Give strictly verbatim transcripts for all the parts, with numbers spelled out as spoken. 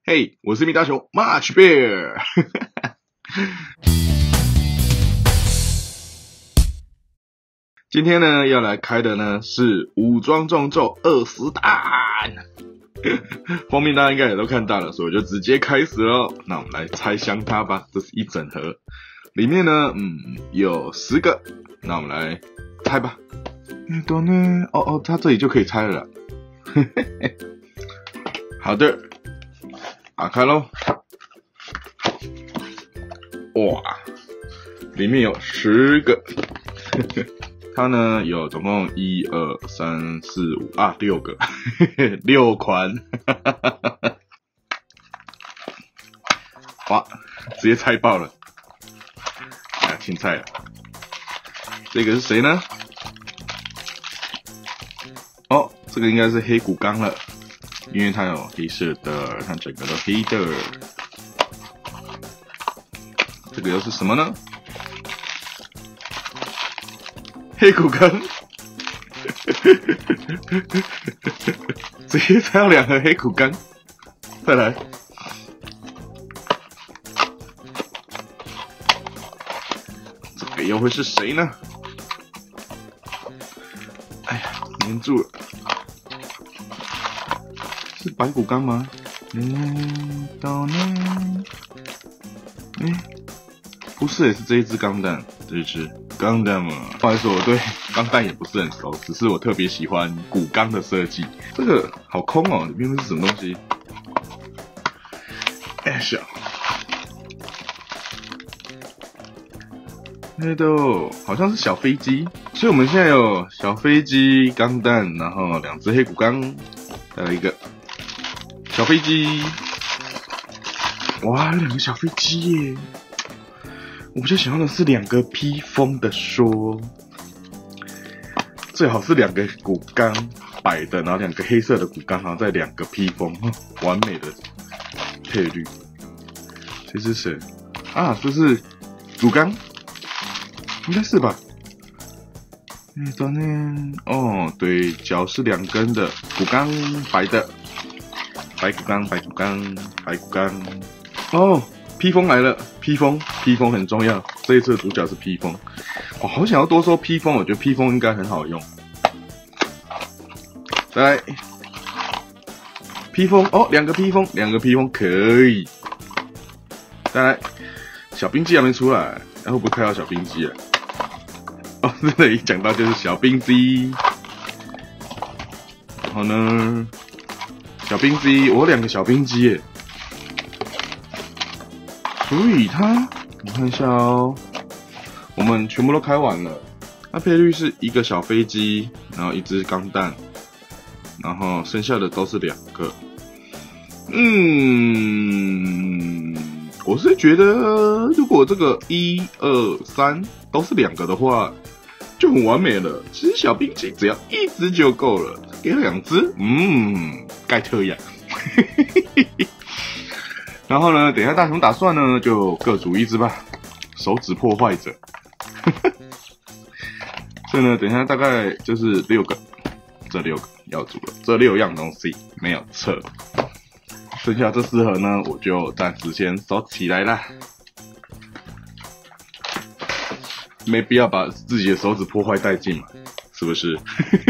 嘿，我是米大熊 Much Bear 。今天呢要来开的呢是武装重咒二十弹，封面大家应该也都看到了，所以我就直接开始了。那我们来拆箱它吧，这是一整盒，里面呢嗯有十个，那我们来拆吧。嗯，懂呢？哦哦，它这里就可以拆了啦。好的，打开咯。哇，里面有十个。它呢有总共一二三四五啊六个，六款。哇，直接拆爆了！啊，青菜了。这个是谁呢？哦，这个应该是黑骨刚了，因为它有黑色的，它整个都黑的。这个又是什么呢？黑骨刚，直接拆到两盒黑骨刚，再来，这个又会是谁呢？哎呀，粘住了，是白骨刚吗？嗯，到呢？哎，不是，也是这一只钢弹，这一只。钢弹嘛，不好意思，我对钢弹也不是很熟，只是我特别喜欢骨钢的设计。这个好空哦，里面是什么东西？哎呀，那都好像是小飞机，所以我们现在有小飞机、钢弹，然后两只黑骨钢，再来一个小飞机。哇，两个小飞机耶！我比较想要的是两个披风的说，最好是两个骨钢白的，然后两个黑色的骨钢，然后再两个披风，完美的配率。这是谁啊？这是骨钢，应该是吧？嗯，当然，哦，对，脚是两根的，骨钢白的，白骨钢，白骨钢，白骨钢，哦。披风来了，披风，披风很重要。这一次的主角是披风，我好想要多说披风，我觉得披风应该很好用。再来，披风哦，两个披风，两个披风可以。再来，小冰机还没出来，然后会不会开到小冰机啊？哦，这里讲到就是小冰机，然后呢，小冰机，我有两个小冰机耶。所以它，你看一下哦，我们全部都开完了。那配率是一个小飞机，然后一只钢弹，然后剩下的都是两个。嗯，我是觉得如果这个一二三都是两个的话，就很完美了。其实小冰机只要一只就够了，给两只，嗯，盖特呀。然后呢，等一下大雄打算呢，就各组一只吧。手指破坏者，所以呢，等一下大概就是六个，这六个要组了，这六样东西没有错。剩下这四盒呢，我就暂时先收起来啦，没必要把自己的手指破坏殆尽嘛，是不是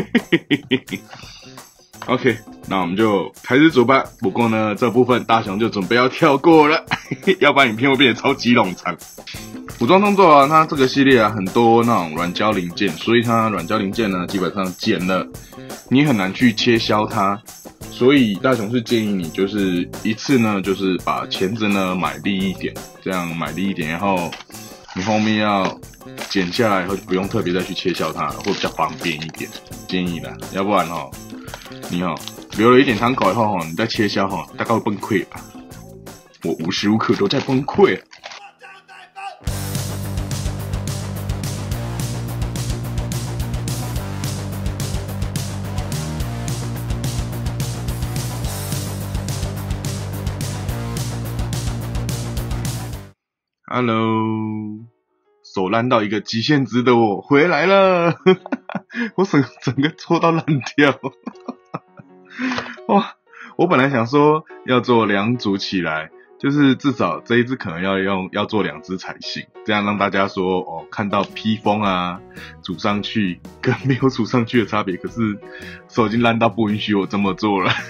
？OK， 那我们就开始组吧。不过呢，这部分大雄就准备要跳过了，要不然影片会变得超级冗长。武装动作啊，它这个系列啊，很多那种软胶零件，所以它软胶零件呢，基本上剪了，你很难去切削它。所以大雄是建议你，就是一次呢，就是把钳子呢买利一点，这样买利一点，然后你后面要剪下来以后，就不用特别再去切削它了，会比较方便一点，建议啦。要不然哦。你哦，留了一点汤口以后哦，你再切削哦，大概会崩溃吧。我无时无刻都在崩溃。Hello， 手烂到一个极限值的我回来了，我整整个搓到烂掉。哇！ 我本来想说要做两组起来，就是至少这一支可能要用要做两支才行，这样让大家说哦，看到披风啊组上去跟没有组上去的差别。可是手已经烂到不允许我这么做了。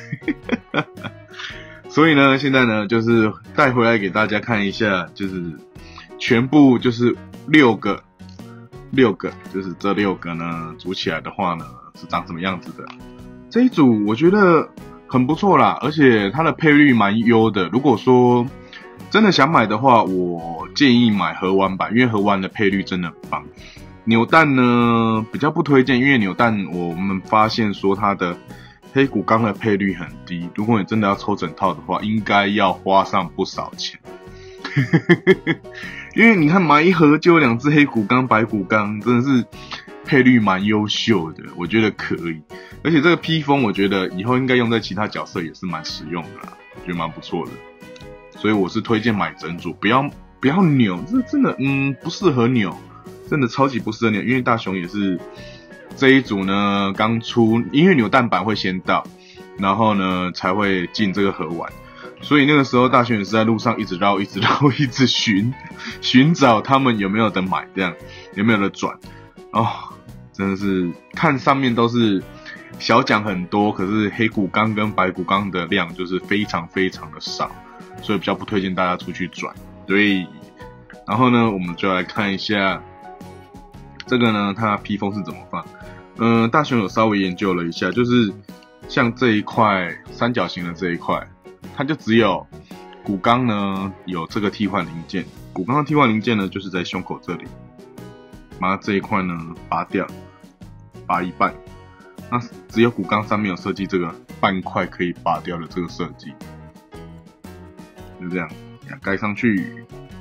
所以呢，现在呢就是带回来给大家看一下，就是全部就是六个六个，就是这六个呢组起来的话呢是长什么样子的。这一组我觉得很不错啦，而且它的配率蛮优的。如果说真的想买的话，我建议买盒玩版，因为盒玩的配率真的很棒。扭蛋呢比较不推荐，因为扭蛋我们发现说它的黑骨钢的配率很低，如果你真的要抽整套的话，应该要花上不少钱。因为你看买一盒就有两只黑骨钢、白骨钢，真的是配率蛮优秀的，我觉得可以。而且这个披风，我觉得以后应该用在其他角色也是蛮实用的啦，我觉得蛮不错的。所以我是推荐买整组，不要不要扭，这真的嗯不适合扭，真的超级不适合扭。因为大雄也是这一组呢刚出，因为扭蛋版会先到，然后呢才会进这个盒玩。所以那个时候大雄也是在路上一直绕一直绕一直寻寻找他们有没有得买，这样有没有得转哦，真的是看上面都是小奖很多，可是黑骨钢跟白骨钢的量就是非常非常的少，所以比较不推荐大家出去转。所以然后呢我们就来看一下这个呢它披风是怎么放。嗯、呃，大雄有稍微研究了一下，就是像这一块三角形的这一块，它就只有骨钢呢有这个替换零件，骨钢的替换零件呢就是在胸口这里，把这一块呢拔掉，拔一半。那只有骨钢上面有设计这个半块可以拔掉的这个设计，就这样盖上去。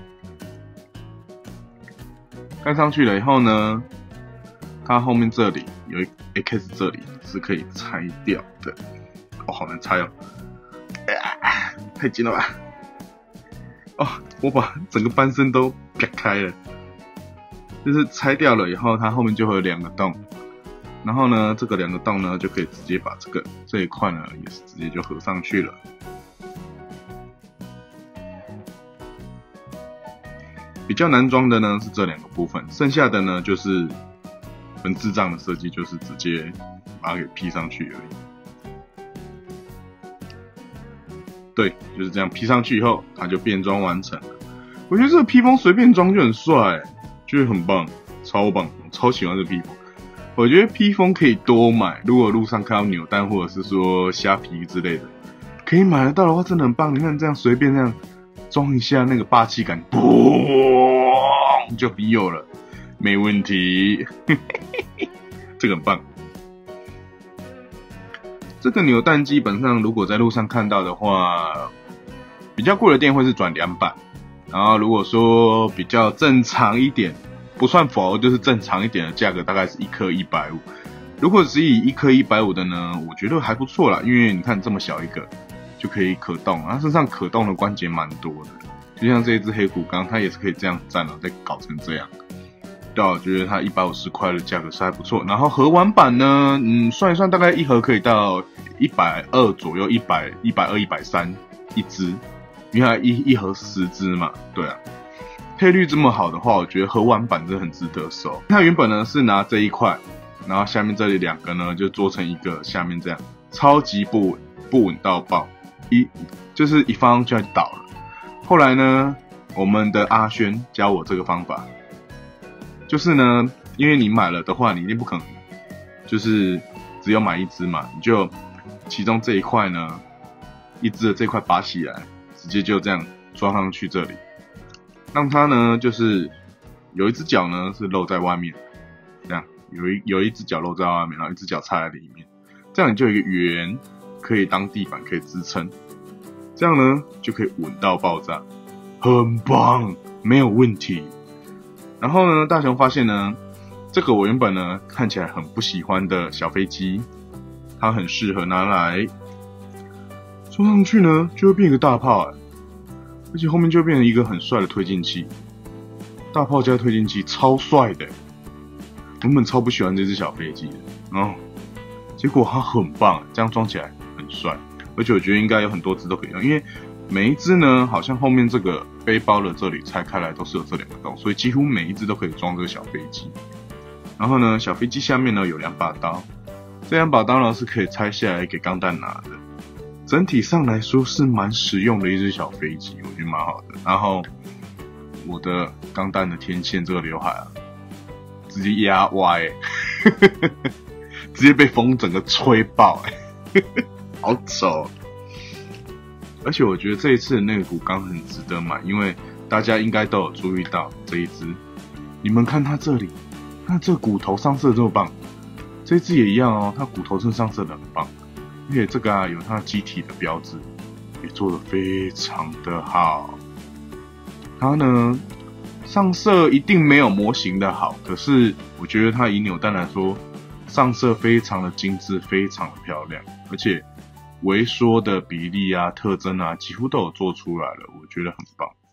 盖上去了以后呢，它后面这里有一 X 这里是可以拆掉的。哦，好难拆哦！哎呀，太紧了吧！哦，我把整个半身都撇开了。就是拆掉了以后，它后面就会有两个洞。然后呢，这个两个洞呢，就可以直接把这个这一块呢，也是直接就合上去了。比较难装的呢是这两个部分，剩下的呢就是很智障的设计，就是直接把它给披上去而已。对，就是这样披上去以后，它就变装完成了。我觉得这个披风随便装就很帅，觉得很棒，超棒，我超喜欢这个披风。我觉得披风可以多买，如果路上看到扭蛋或者是说虾皮之类的，可以买得到的话，真的很棒。你看这样随便这样装一下，那个霸气感，嘣就有了，没问题。这个很棒。这个扭蛋基本上如果在路上看到的话，比较贵的店会是转两百，然后如果说比较正常一点，不算佛就是正常一点的价格，大概是一颗一百五。如果是以一颗一百五的呢，我觉得还不错啦，因为你看这么小一个就可以可动，它身上可动的关节蛮多的，就像这一只黑骨钢，它也是可以这样站了，再搞成这样。对，我觉得它一百五十块的价格是还不错。然后盒玩版呢，嗯，算一算大概一盒可以到一百二左右，一百、一百二、一百三一只，因为它一一盒十只嘛，对啊。配率这么好的话，我觉得盒玩版真的很值得收。它原本呢是拿这一块，然后下面这里两个呢就做成一个，下面这样超级不稳，不稳到爆，一就是一放上去就倒了。后来呢，我们的阿轩教我这个方法，就是呢，因为你买了的话，你一定不可能就是只有买一只嘛，你就其中这一块呢，一只的这块拔起来，直接就这样装上去这里。让它呢，就是有一只脚呢是露在外面，这样有一有一只脚露在外面，然后一只脚插在里面，这样你就有一个圆可以当地板，可以支撑，这样呢就可以稳到爆炸，很棒，没有问题。然后呢，大雄发现呢，这个我原本呢看起来很不喜欢的小飞机，它很适合拿来装上去呢，就会变一个大炮、欸。而且后面就变成一个很帅的推进器，大炮加推进器超帅的，原本超不喜欢这只小飞机的，然后结果它很棒，这样装起来很帅。 而且我觉得应该有很多只都可以用，因为每一只呢，好像后面这个背包的这里拆开来都是有这两个洞，所以几乎每一只都可以装这个小飞机。然后呢，小飞机下面呢有两把刀，这两把刀呢是可以拆下来给钢弹拿的。整体上来说是蛮实用的一只小飞机，我觉得蛮好的。然后我的钢弹的天线这个刘海啊，直接压歪、欸，直接被风整个吹爆、欸，好丑。而且我觉得这一次的那个骨钢很值得买，因为大家应该都有注意到这一只。你们看它这里，看这骨头上色这么棒，这一只也一样哦，它骨头是上色的很棒，而且这个啊有它机体的标志，也做得非常的好。它呢上色一定没有模型的好，可是我觉得它以扭蛋来说，上色非常的精致，非常的漂亮，而且微缩的比例啊、特征啊，几乎都有做出来了，我觉得很棒。